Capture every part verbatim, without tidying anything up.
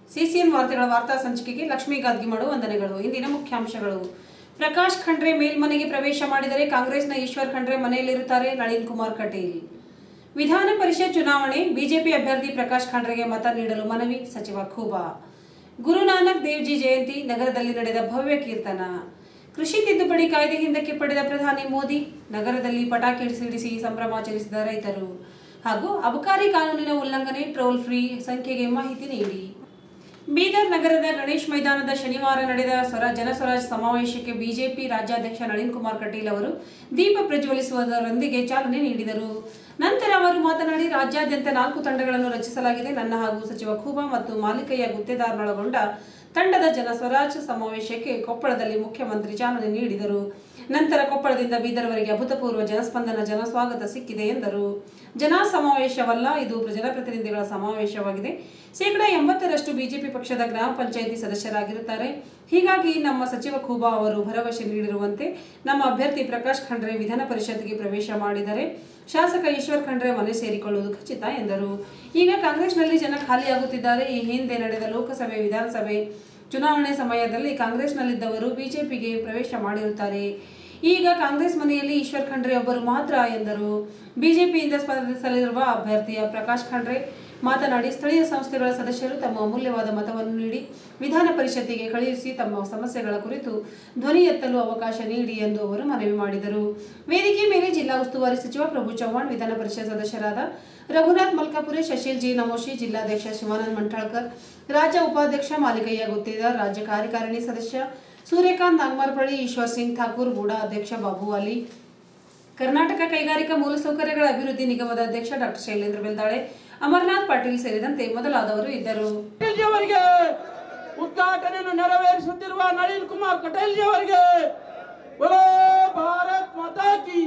CCN ವಾರ್ತೆಗಳ ವಾರ್ತಾ ಸಂಚಿಕೆಗೆ ಲಕ್ಷ್ಮೀ ಗಾದ್ಗಿಮಾಡು ವಂದನೆಗಳು. ಇಂದಿನ ಮುಖ್ಯಾಂಶಗಳು. ಪ್ರಕಾಶ್ ಖಂಡ್ರೆ ಮೇಲ್ಮನೆಗೆ ಪ್ರವೇಶ ಮಾಡಿದರೆ ಕಾಂಗ್ರೆಸ್ನ ಈಶ್ವರ್ ಖಂಡ್ರೆ ಮನೆಯಲ್ಲಿರುತ್ತಾರೆ, ನಳಿನ್ ಕುಮಾರ್ ಕಟೀಲ್. ವಿಧಾನ ಪರಿಷತ್ ಚುನಾವಣೆ, ಬಿಜೆಪಿ ಅಭ್ಯರ್ಥಿ ಪ್ರಕಾಶ್ ಖಂಡ್ರೆಗೆ ಮತ ನೀಡಲು ಮನವಿ, ಸಚಿವ ಖೂಬಾ. ಗುರುನಾನಕ್ ದೇವ್ಜಿ ಜಯಂತಿ, ನಗರದಲ್ಲಿ ನಡೆದ ಭವ್ಯ ಕೀರ್ತನ. ಕೃಷಿ ತಿದ್ದುಪಡಿ ಕಾಯ್ದೆ ಹಿಂದಕ್ಕೆ ಪಡೆದ ಪ್ರಧಾನಿ ಮೋದಿ, ನಗರದಲ್ಲಿ ಪಟಾಕಿ ಸಿಡಿಸಿ ಸಂಭ್ರಮಾಚರಿಸಿದ ರೈತರು. ಹಾಗೂ ಅಬಕಾರಿ ಕಾನೂನಿನ ಉಲ್ಲಂಘನೆ, ಟ್ರೋಲ್ ಫ್ರೀ ಸಂಖ್ಯೆಗೆ ಮಾಹಿತಿ ನೀಡಿ. ಬೀದರ್ ನಗರದ ಗಣೇಶ್ ಮೈದಾನದ ಶನಿವಾರ ನಡೆದ ಸ್ವರ ಜನಸ್ವರಾಜ್ ಸಮಾವೇಶಕ್ಕೆ ಬಿಜೆಪಿ ರಾಜ್ಯಾಧ್ಯಕ್ಷ ನಳಿನ್ ಕುಮಾರ್ ಕಟೀಲ್ ಅವರು ದೀಪ ಪ್ರಜ್ವಲಿಸುವುದರೊಂದಿಗೆ ಚಾಲನೆ ನೀಡಿದರು. ನಂತರ ಅವರು ಮಾತನಾಡಿ, ರಾಜ್ಯಾದ್ಯಂತ ನಾಲ್ಕು ತಂಡಗಳನ್ನು ರಚಿಸಲಾಗಿದೆ. ನನ್ನ ಹಾಗೂ ಸಚಿವ ಖೂಬಾ ಮತ್ತು ಮಾಲಿಕಯ್ಯ ಗುತ್ತೇದಾರ್ನೊಳಗೊಂಡ ತಂಡದ ಜನಸ್ವರಾಜ್ ಸಮಾವೇಶಕ್ಕೆ ಕೊಪ್ಪಳದಲ್ಲಿ ಮುಖ್ಯಮಂತ್ರಿ ಚಾಲನೆ ನೀಡಿದರು. ನಂತರ ಕೊಪ್ಪಳದಿಂದ ಬೀದರ್ವರೆಗೆ ಅಭೂತಪೂರ್ವ ಜನಸ್ಪಂದನ, ಜನಸ್ವಾಗತ ಸಿಕ್ಕಿದೆ ಎಂದರು. ಜನ ಸಮಾವೇಶವಲ್ಲ, ಇದು ಜನಪ್ರತಿನಿಧಿಗಳ ಸಮಾವೇಶವಾಗಿದೆ. ಶೇಕಡಾ ಎಂಬತ್ತರಷ್ಟು ಬಿಜೆಪಿ ಪಕ್ಷದ ಗ್ರಾಮ ಪಂಚಾಯಿತಿ ಸದಸ್ಯರಾಗಿರುತ್ತಾರೆ. ಹೀಗಾಗಿ ನಮ್ಮ ಸಚಿವ ಖೂಬಾ ಅವರು ಭರವಸೆ ನೀಡಿರುವಂತೆ ನಮ್ಮ ಅಭ್ಯರ್ಥಿ ಪ್ರಕಾಶ್ ಖಂಡ್ರೆ ವಿಧಾನ ಪರಿಷತ್ಗೆ ಪ್ರವೇಶ ಮಾಡಿದರೆ ಶಾಸಕ ಈಶ್ವರ್ ಖಂಡ್ರೆ ಮನೆ ಸೇರಿಕೊಳ್ಳುವುದು ಖಚಿತ ಎಂದರು. ಈಗ ಕಾಂಗ್ರೆಸ್ನಲ್ಲಿ ಜನ ಖಾಲಿಯಾಗುತ್ತಿದ್ದಾರೆ. ಈ ಹಿಂದೆ ನಡೆದ ಲೋಕಸಭೆ, ವಿಧಾನಸಭೆ ಚುನಾವಣೆ ಸಮಯದಲ್ಲಿ ಕಾಂಗ್ರೆಸ್ನಲ್ಲಿದ್ದವರು ಬಿಜೆಪಿಗೆ ಪ್ರವೇಶ ಮಾಡಿರುತ್ತಾರೆ. ಈಗ ಕಾಂಗ್ರೆಸ್ ಮನೆಯಲ್ಲಿ ಈಶ್ವರ್ ಖಂಡ್ರೆ ಒಬ್ಬರು ಮಾತ್ರ ಎಂದರು. ಬಿಜೆಪಿಯಿಂದ ಸ್ಪರ್ಧಿಸಲಿರುವ ಅಭ್ಯರ್ಥಿಯ ಪ್ರಕಾಶ್ ಖಂಡ್ರೆ ಮಾತನಾಡಿ, ಸ್ಥಳೀಯ ಸಂಸ್ಥೆಗಳ ಸದಸ್ಯರು ತಮ್ಮ ಅಮೂಲ್ಯವಾದ ಮತವನ್ನು ನೀಡಿ ವಿಧಾನ ಪರಿಷತ್ತಿಗೆ ಕಳುಹಿಸಿ ತಮ್ಮ ಸಮಸ್ಯೆಗಳ ಕುರಿತು ಧ್ವನಿ ಎತ್ತಲು ಅವಕಾಶ ನೀಡಿ ಎಂದು ಅವರು ಮನವಿ ಮಾಡಿದರು. ವೇದಿಕೆ ಮೇಲೆ ಜಿಲ್ಲಾ ಉಸ್ತುವಾರಿ ಸಚಿವ ಪ್ರಭು ಚವ್ಹಾಣ್, ವಿಧಾನ ಪರಿಷತ್ ಸದಸ್ಯರಾದ ರಘುನಾಥ್ ಮಲ್ಕಾಪುರೆ, ಶಶೀಲ್ ಜಿ ನಮೋಶಿ, ಜಿಲ್ಲಾಧ್ಯಕ್ಷ ಶಿವಾನಂದ ಮಂಠಾಳ್ಕರ್, ರಾಜ್ಯ ಉಪಾಧ್ಯಕ್ಷ ಮಾಲಿಕಯ್ಯ ಗುತ್ತೇದಾರ್, ರಾಜ್ಯ ಕಾರ್ಯಕಾರಿಣಿ ಸದಸ್ಯ ಸೂರ್ಯಕಾಂತ್ ನಾಗಮಾರ್ಪಳ್ಳಿ, ಈಶ್ವರ್ ಸಿಂಗ್ ಠಾಕೂರ್, ಬೂಡಾ ಅಧ್ಯಕ್ಷ ಬಾಬು ಅಲಿ, ಕರ್ನಾಟಕ ಕೈಗಾರಿಕಾ ಮೂಲಸೌಕರ್ಯಗಳ ಅಭಿವೃದ್ಧಿ ನಿಗಮದ ಅಧ್ಯಕ್ಷ ಡಾಕ್ಟರ್ ಶೈಲೇಂದ್ರ ಬೆಲ್ದಾಳೆ, ಅಮರನಾಥ್ ಪಾಟೀಲ್ ಸೇರಿದಂತೆ ಮೊದಲಾದವರು ಇದ್ದರು. ಉದ್ಘಾಟನೆಯನ್ನು ನೆರವೇರಿಸುತ್ತಿರುವ ನಳಿನ್ ಕುಮಾರ್ ಕಟೀಲ್ ಅವರಿಗೆ ಬೋಲೋ ಭಾರತ್ ಮಾತಾ ಕಿ,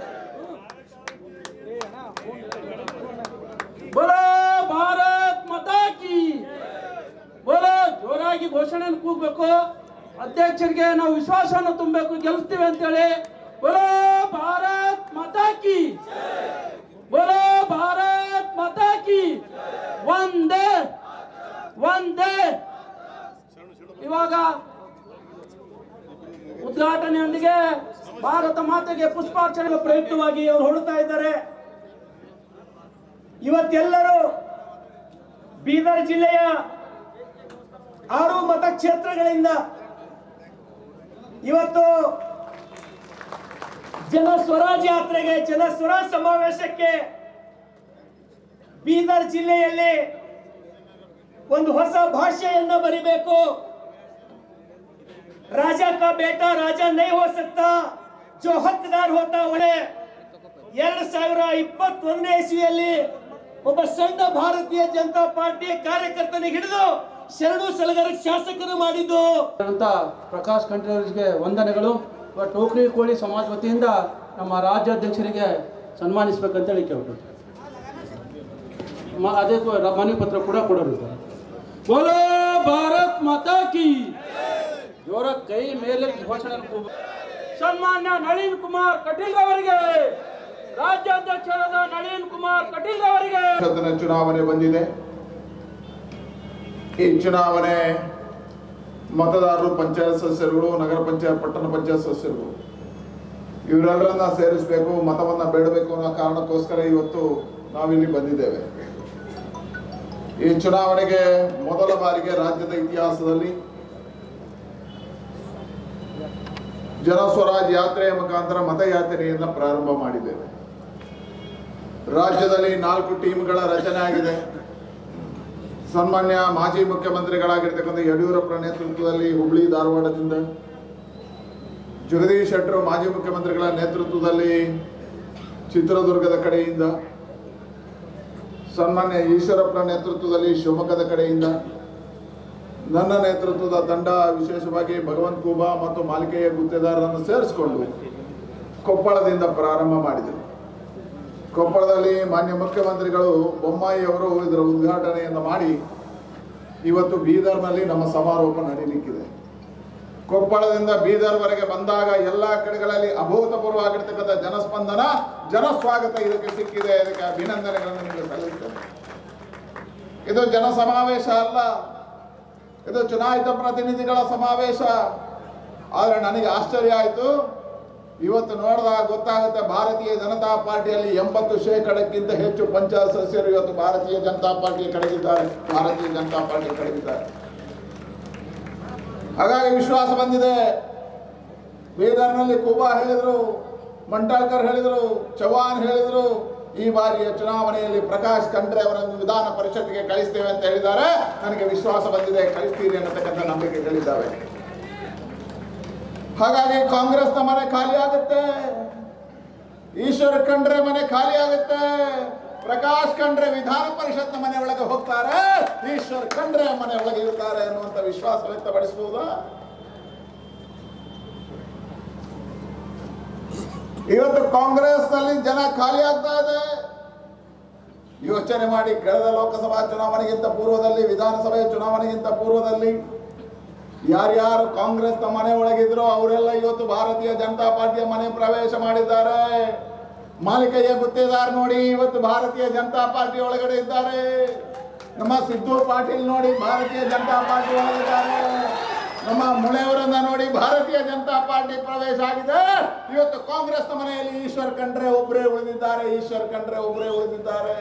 ಬೋಲೋ ಭಾರತ್ ಮಾತಾ ಕಿ, ಬೋಲೋ. ಜೋರಾಗಿ ಘೋಷಣೆಯನ್ನು ಕೂಗಬೇಕು. ಅಧ್ಯಕ್ಷರಿಗೆ ನಾವು ವಿಶ್ವಾಸವನ್ನು ತುಂಬಬೇಕು, ಗೆಲ್ಲಿಸ್ತೀವಿ ಅಂತೇಳಿ. ಬೋಲೋ ಭಾರತ್ ಮಾತಾ ಕಿ, ಬೋಲೋ ಭಾರತ್ ಮಾತಾ ಕಿ, ಒಂದೇ ಒಂದೇ. ಇವಾಗ ಉದ್ಘಾಟನೆಯೊಂದಿಗೆ ಭಾರತ ಮಾತೆಗೆ ಪುಷ್ಪಾರ್ಚನೆ ಪ್ರಯುಕ್ತವಾಗಿ ಅವರು ಹೊರಡ್ತಾ ಇದ್ದಾರೆ. ಇವತ್ತೆಲ್ಲರೂ ಬೀದರ್ ಜಿಲ್ಲೆಯ ಆರು ಮತಕ್ಷೇತ್ರಗಳಿಂದ ಇವತ್ತು ಜನ ಸ್ವರಾಜ್ ಯಾತ್ರೆಗೆ, ಜನ ಸ್ವರಾಜ್ ಸಮಾವೇಶಕ್ಕೆ ಬೀದರ್ ಜಿಲ್ಲೆಯಲ್ಲಿ ಒಂದು ಹೊಸ ಭಾಷೆಯನ್ನ ಬರಿಬೇಕು. ರಾಜಾ ಕಾ ಬೇಟಾ ರಾಜಾ ನೈ ಹೋ ಸಕ್ತಾ, ಜೋ ಹಕ್ದಾರ್ ಹೋತಾ ಒಳ್ಳೆ. ಎರಡ್ ಸಾವಿರ ಇಪ್ಪತ್ತೊಂದನೇ ಇಸ್ವಿಯಲ್ಲಿ ಒಬ್ಬ ಸಣ್ಣ ಭಾರತೀಯ ಜನತಾ ಪಾರ್ಟಿಯ ಕಾರ್ಯಕರ್ತನಿಗೆ ಹಿಡಿದು ಶರಣು ಸಲಗರ ಶಾಸಕರು ಮಾಡಿದ್ದು ಅಂತ ಪ್ರಕಾಶ್ ಖಂಡ್ರೆ ಅವರಿಗೆ ವಂದನೆಗಳು. ಟೋಕ್ರಿ ಕೋಳಿ ಸಮಾಜ ವತಿಯಿಂದ ನಮ್ಮ ರಾಜ್ಯಾಧ್ಯಕ್ಷರಿಗೆ ಸನ್ಮಾನಿಸಬೇಕಂತೇಳಿ ಕೇಳ್ಬೋದು. ಅದೇ ಮನವಿ ಪತ್ರ ಕೂಡ ಕೊಡೋರಿದ್ದಾರೆ. ಬೋಲೋ ಭಾರತ್ ಮಾತಾ ಕಿ, ಜೋರ ಕೈ ಮೇಲೆ ಘೋಷಣೆ. ಸನ್ಮಾನ್ಯ ನಳಿನ್ ಕುಮಾರ್ ಕಟೀಲ್ ಅವರಿಗೆ, ರಾಜ್ಯಾಧ್ಯಕ್ಷರಾದ ನಳಿನ್ ಕುಮಾರ್ ಕಟೀಲ್ ಅವರಿಗೆ ಚುನಾವಣೆ ಬಂದಿದೆ. ಈ ಚುನಾವಣೆ ಮತದಾರರು, ಪಂಚಾಯತ್ ಸದಸ್ಯರುಗಳು, ನಗರ ಪಂಚಾಯತ್, ಪಟ್ಟಣ ಪಂಚಾಯತ್ ಸದಸ್ಯರುಗಳು ಇವರೆಲ್ಲರನ್ನ ಸೇರಿಸಬೇಕು, ಮತವನ್ನ ಬೇಡಬೇಕು ಅನ್ನೋ ಕಾರಣಕ್ಕೋಸ್ಕರ ಇವತ್ತು ನಾವಿಲ್ಲಿ ಬಂದಿದ್ದೇವೆ. ಈ ಚುನಾವಣೆಗೆ ಮೊದಲ ಬಾರಿಗೆ ರಾಜ್ಯದ ಇತಿಹಾಸದಲ್ಲಿ ಜನಸ್ವರಾಜ್ ಯಾತ್ರೆಯ ಮುಖಾಂತರ ಮತಯಾತ್ರೆಯನ್ನು ಪ್ರಾರಂಭ ಮಾಡಿದ್ದೇವೆ. ರಾಜ್ಯದಲ್ಲಿ ನಾಲ್ಕು ಟೀಮ್ಗಳ ರಚನೆ ಆಗಿದೆ. ಸನ್ಮಾನ್ಯ ಮಾಜಿ ಮುಖ್ಯಮಂತ್ರಿಗಳಾಗಿರ್ತಕ್ಕಂಥ ಯಡಿಯೂರಪ್ಪರ ನೇತೃತ್ವದಲ್ಲಿ ಹುಬ್ಳಿ ಧಾರವಾಡದಿಂದ, ಜಗದೀಶ್ ಶೆಟ್ಟರು ಮಾಜಿ ಮುಖ್ಯಮಂತ್ರಿಗಳ ನೇತೃತ್ವದಲ್ಲಿ ಚಿತ್ರದುರ್ಗದ ಕಡೆಯಿಂದ, ಸನ್ಮಾನ್ಯ ಈಶ್ವರಪ್ಪರ ನೇತೃತ್ವದಲ್ಲಿ ಶಿವಮೊಗ್ಗದ ಕಡೆಯಿಂದ, ನನ್ನ ನೇತೃತ್ವದ ತಂಡ ವಿಶೇಷವಾಗಿ ಭಗವಂತ ಖೂಬಾ ಮತ್ತು ಮಾಲಿಕಯ್ಯ ಗುತ್ತೇದಾರರನ್ನು ಸೇರಿಸಿಕೊಂಡು ಕೊಪ್ಪಳದಿಂದ ಪ್ರಾರಂಭ ಮಾಡಿದರು. ಕೊಪ್ಪಳದಲ್ಲಿ ಮಾನ್ಯ ಮುಖ್ಯಮಂತ್ರಿಗಳು ಬೊಮ್ಮಾಯಿ ಅವರು ಇದರ ಉದ್ಘಾಟನೆಯನ್ನು ಮಾಡಿ ಇವತ್ತು ಬೀದರ್ನಲ್ಲಿ ನಮ್ಮ ಸಮಾರೋಪ ನಡೀಲಿಕ್ಕಿದೆ. ಕೊಪ್ಪಳದಿಂದ ಬೀದರ್ವರೆಗೆ ಬಂದಾಗ ಎಲ್ಲ ಕಡೆಗಳಲ್ಲಿ ಅಭೂತಪೂರ್ವ ಆಗಿರ್ತಕ್ಕಂಥ ಜನಸ್ಪಂದನ, ಜನಸ್ವಾಗತ ಇದಕ್ಕೆ ಸಿಕ್ಕಿದೆ. ಇದಕ್ಕೆ ಅಭಿನಂದನೆಗಳನ್ನು ನಿಮಗೆ ಸಲ್ಲಿಸ್ತೇನೆ. ಇದು ಜನ ಸಮಾವೇಶ ಅಲ್ಲ, ಇದು ಚುನಾಯಿತ ಪ್ರತಿನಿಧಿಗಳ ಸಮಾವೇಶ. ಆದರೆ ನನಗೆ ಆಶ್ಚರ್ಯ ಆಯಿತು, ಇವತ್ತು ನೋಡಿದಾಗ ಗೊತ್ತಾಗುತ್ತೆ ಭಾರತೀಯ ಜನತಾ ಪಾರ್ಟಿಯಲ್ಲಿ ಎಂಬತ್ತು ಶೇಕಡಕ್ಕಿಂತ ಹೆಚ್ಚು ಪಂಚಾಯತ್ ಸದಸ್ಯರು ಇವತ್ತು ಭಾರತೀಯ ಜನತಾ ಪಾರ್ಟಿ ಕಡೆಗಿದ್ದಾರೆ, ಭಾರತೀಯ ಜನತಾ ಪಾರ್ಟಿ ಕಡೆಗಿದ್ದಾರೆ. ಹಾಗಾಗಿ ವಿಶ್ವಾಸ ಬಂದಿದೆ. ಬೀದರ್ನಲ್ಲಿ ಕೂಬಾ ಹೇಳಿದರು, ಮಂಟಾಳ್ಕರ್ ಹೇಳಿದರು, ಚೌಹಾಣ್ ಹೇಳಿದರು, ಈ ಬಾರಿಯ ಚುನಾವಣೆಯಲ್ಲಿ ಪ್ರಕಾಶ್ ಖಂಡ್ರೆ ಅವರನ್ನು ವಿಧಾನ ಪರಿಷತ್ಗೆ ಕಳಿಸ್ತೇವೆ ಅಂತ ಹೇಳಿದ್ದಾರೆ. ನನಗೆ ವಿಶ್ವಾಸ ಬಂದಿದೆ, ಕಳಿಸ್ತೀರಿ ಅನ್ನತಕ್ಕಂಥ ನಂಬಿಕೆಗಳಿದ್ದಾವೆ. ಹಾಗಾಗಿ ಕಾಂಗ್ರೆಸ್ನ ಮನೆ ಖಾಲಿ ಆಗುತ್ತೆ, ಈಶ್ವರ್ ಖಂಡ್ರೆ ಮನೆ ಖಾಲಿ ಆಗುತ್ತೆ, ಪ್ರಕಾಶ್ ಖಂಡ್ರೆ ವಿಧಾನ ಪರಿಷತ್ನ ಮನೆ ಒಳಗೆ ಹೋಗ್ತಾರೆ, ಈಶ್ವರ್ ಖಂಡ್ರೆ ಮನೆ ಒಳಗೆ ಇರ್ತಾರೆ ಅನ್ನುವಂಥ ವಿಶ್ವಾಸ ವ್ಯಕ್ತಪಡಿಸಬಹುದಾ? ಇವತ್ತು ಕಾಂಗ್ರೆಸ್ ನಲ್ಲಿ ಜನ ಖಾಲಿ ಆಗ್ತಾ ಇದೆ. ಯೋಚನೆ ಮಾಡಿ, ಕಳೆದ ಲೋಕಸಭಾ ಚುನಾವಣೆಗಿಂತ ಪೂರ್ವದಲ್ಲಿ, ವಿಧಾನಸಭೆ ಚುನಾವಣೆಗಿಂತ ಪೂರ್ವದಲ್ಲಿ ಯಾರ್ಯಾರು ಕಾಂಗ್ರೆಸ್ನ ಮನೆ ಒಳಗಿದ್ರು ಅವರೆಲ್ಲ ಇವತ್ತು ಭಾರತೀಯ ಜನತಾ ಪಾರ್ಟಿಯ ಮನೆ ಪ್ರವೇಶ ಮಾಡಿದ್ದಾರೆ. ಮಾಲಿಕೆಯ ಗುತ್ತೇದಾರ್ ನೋಡಿ ಇವತ್ತು ಭಾರತೀಯ ಜನತಾ ಪಾರ್ಟಿ ಒಳಗಡೆ ಇದ್ದಾರೆ. ನಮ್ಮ ಸಿದ್ದು ಪಾಟೀಲ್ ನೋಡಿ ಭಾರತೀಯ ಜನತಾ ಪಾರ್ಟಿ ಒಳಗಿದ್ದಾರೆ. ನಮ್ಮ ಮುಳೆಯವರನ್ನ ನೋಡಿ ಭಾರತೀಯ ಜನತಾ ಪಾರ್ಟಿ ಪ್ರವೇಶ ಆಗಿದೆ. ಇವತ್ತು ಕಾಂಗ್ರೆಸ್ನ ಮನೆಯಲ್ಲಿ ಈಶ್ವರ್ ಖಂಡ್ರೆ ಒಬ್ಬರೇ ಉಳಿದಿದ್ದಾರೆ, ಈಶ್ವರ್ ಖಂಡ್ರೆ ಒಬ್ಬರೇ ಉಳಿದಿದ್ದಾರೆ.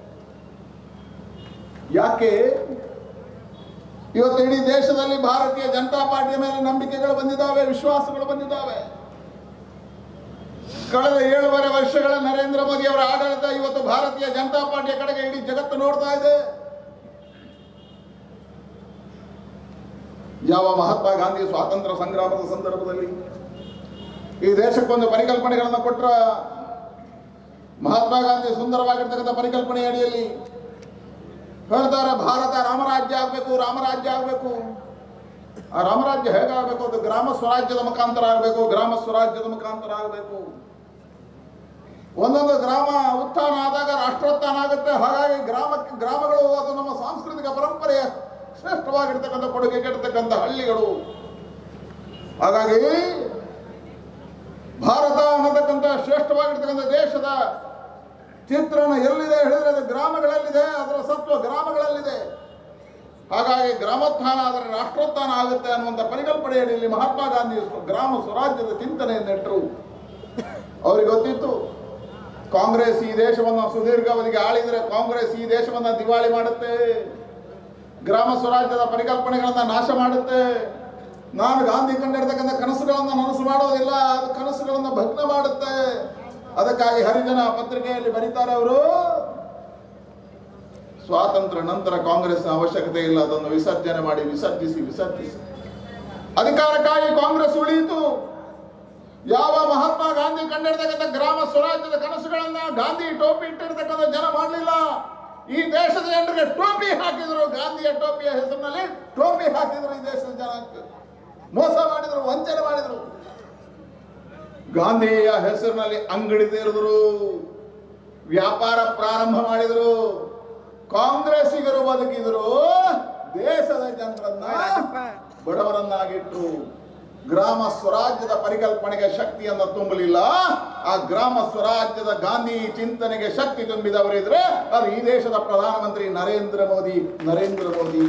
ಯಾಕೆ ಇವತ್ತು ಇಡೀ ದೇಶದಲ್ಲಿ ಭಾರತೀಯ ಜನತಾ ಪಾರ್ಟಿಯ ಮೇಲೆ ನಂಬಿಕೆಗಳು ಬಂದಿದ್ದಾವೆ, ವಿಶ್ವಾಸಗಳು ಬಂದಿದ್ದಾವೆ. ಕಳೆದ ಏಳುವರೆ ವರ್ಷಗಳ ನರೇಂದ್ರ ಮೋದಿ ಅವರ ಆಡಳಿತ ಇವತ್ತು ಭಾರತೀಯ ಜನತಾ ಪಾರ್ಟಿಯ ಕಡೆಗೆ ಇಡೀ ಜಗತ್ತು ನೋಡ್ತಾ ಇದೆ. ಯಾವ ಮಹಾತ್ಮ ಗಾಂಧಿ ಸ್ವಾತಂತ್ರ್ಯ ಸಂಗ್ರಾಮದ ಸಂದರ್ಭದಲ್ಲಿ ಈ ದೇಶಕ್ಕೊಂದು ಪರಿಕಲ್ಪನೆಗಳನ್ನು ಕೊಟ್ಟ ಮಹಾತ್ಮ ಗಾಂಧಿ ಸುಂದರವಾಗಿರ್ತಕ್ಕಂಥ ಪರಿಕಲ್ಪನೆ ಅಡಿಯಲ್ಲಿ ಹೇಳ್ತಾರೆ, ಭಾರತ ರಾಮರಾಜ್ಯ ಆಗಬೇಕು, ರಾಮರಾಜ್ಯ ಆಗಬೇಕು. ಆ ರಾಮರಾಜ್ಯ ಹೇಗಾಗಬೇಕು? ಅದು ಗ್ರಾಮ ಸ್ವರಾಜ್ಯದ ಮುಖಾಂತರ ಆಗಬೇಕು, ಗ್ರಾಮ ಸ್ವರಾಜ್ಯದ ಮುಖಾಂತರ ಆಗಬೇಕು. ಒಂದೊಂದು ಗ್ರಾಮ ಉತ್ಥಾನ ಆದಾಗ ರಾಷ್ಟ್ರೋತ್ಥಾನ ಆಗುತ್ತೆ. ಹಾಗಾಗಿ ಗ್ರಾಮಕ್ಕೆ ಗ್ರಾಮಗಳು ಅದು ನಮ್ಮ ಸಾಂಸ್ಕೃತಿಕ ಪರಂಪರೆಯ ಶ್ರೇಷ್ಠವಾಗಿರ್ತಕ್ಕಂಥ ಕೊಡುಗೆ ಕೆಟ್ಟತಕ್ಕಂಥ ಹಳ್ಳಿಗಳು. ಹಾಗಾಗಿ ಭಾರತ ಅನ್ನತಕ್ಕಂಥ ಶ್ರೇಷ್ಠವಾಗಿರ್ತಕ್ಕಂಥ ದೇಶದ ಚಿತ್ರಣ ಎಲ್ಲಿದೆ ಹೇಳಿದ್ರೆ ಅದು ಗ್ರಾಮಗಳಲ್ಲಿದೆ, ಅದರ ಸತ್ವ ಗ್ರಾಮಗಳಲ್ಲಿದೆ. ಹಾಗಾಗಿ ಗ್ರಾಮೋತ್ಥಾನ ಆದರೆ ರಾಷ್ಟ್ರೋತ್ಥಾನ ಆಗುತ್ತೆ ಅನ್ನುವಂಥ ಪರಿಕಲ್ಪನೆಯಲ್ಲಿ ಮಹಾತ್ಮ ಗಾಂಧಿ ಗ್ರಾಮ ಸ್ವರಾಜ್ಯದ ಚಿಂತನೆಯನ್ನು ನೆಟ್ಟರು. ಅವರಿಗೆ ಗೊತ್ತಿತ್ತು ಕಾಂಗ್ರೆಸ್ ಈ ದೇಶವನ್ನು ಸುದೀರ್ಘಾವಧಿಗೆ ಆಳಿದರೆ ಕಾಂಗ್ರೆಸ್ ಈ ದೇಶವನ್ನು ದಿವಾಳಿ ಮಾಡುತ್ತೆ, ಗ್ರಾಮ ಸ್ವರಾಜ್ಯದ ಪರಿಕಲ್ಪನೆಗಳನ್ನ ನಾಶ ಮಾಡುತ್ತೆ. ನಾನು ಗಾಂಧಿ ಕಂಡಿರ್ತಕ್ಕಂಥ ಕನಸುಗಳನ್ನು ನನಸು ಮಾಡೋದಿಲ್ಲ, ಅದು ಕನಸುಗಳನ್ನು ಭಗ್ನ ಮಾಡುತ್ತೆ. ಅದಕ್ಕಾಗಿ ಹರಿಜನ ಪತ್ರಿಕೆಯಲ್ಲಿ ಬರೀತಾರೆ ಅವರು, ಸ್ವಾತಂತ್ರ್ಯ ನಂತರ ಕಾಂಗ್ರೆಸ್ನ ಅವಶ್ಯಕತೆ ಇಲ್ಲ, ಅದನ್ನು ವಿಸರ್ಜನೆ ಮಾಡಿ, ವಿಸರ್ಜಿಸಿ ವಿಸರ್ಜಿಸಿ ಅಧಿಕಾರಕ್ಕಾಗಿ ಕಾಂಗ್ರೆಸ್ ಉಳಿಯಿತು. ಯಾವ ಮಹಾತ್ಮ ಗಾಂಧಿ ಕಂಡಿರ್ತಕ್ಕಂಥ ಗ್ರಾಮ ಸ್ವರಾಜ್ಯದ ಕನಸುಗಳನ್ನ ಗಾಂಧಿ ಟೋಪಿ ಇಟ್ಟಿರ್ತಕ್ಕಂಥ ಜನ ಮಾಡಲಿಲ್ಲ. ಈ ದೇಶದ ಜನರಿಗೆ ಟೋಪಿ ಹಾಕಿದ್ರು, ಗಾಂಧಿಯ ಟೋಪಿಯ ಹೆಸರಿನಲ್ಲಿ ಟೋಪಿ ಹಾಕಿದ್ರು. ಈ ದೇಶದ ಜನಕ್ಕೆ ಮೋಸ ಮಾಡಿದ್ರು, ವಂಚನೆ ಮಾಡಿದ್ರು. ಗಾಂಧಿಯ ಹೆಸರಿನಲ್ಲಿ ಅಂಗಡಿ ತೆರೆದ್ರು, ವ್ಯಾಪಾರ ಪ್ರಾರಂಭ ಮಾಡಿದ್ರು. ಕಾಂಗ್ರೆಸ್ಸಿಗರು ಬದುಕಿದ್ರು, ದೇಶದ ಜನರನ್ನ ಬಡವರನ್ನಾಗಿಟ್ರು. ಗ್ರಾಮ ಸ್ವರಾಜ್ಯದ ಪರಿಕಲ್ಪನೆಗೆ ಶಕ್ತಿಯನ್ನು ತುಂಬಲಿಲ್ಲ. ಆ ಗ್ರಾಮ ಸ್ವರಾಜ್ಯದ ಗಾಂಧಿ ಚಿಂತನೆಗೆ ಶಕ್ತಿ ತುಂಬಿದವರಿದ್ರೆ ಅದು ಈ ದೇಶದ ಪ್ರಧಾನಮಂತ್ರಿ ನರೇಂದ್ರ ಮೋದಿ. ನರೇಂದ್ರ ಮೋದಿ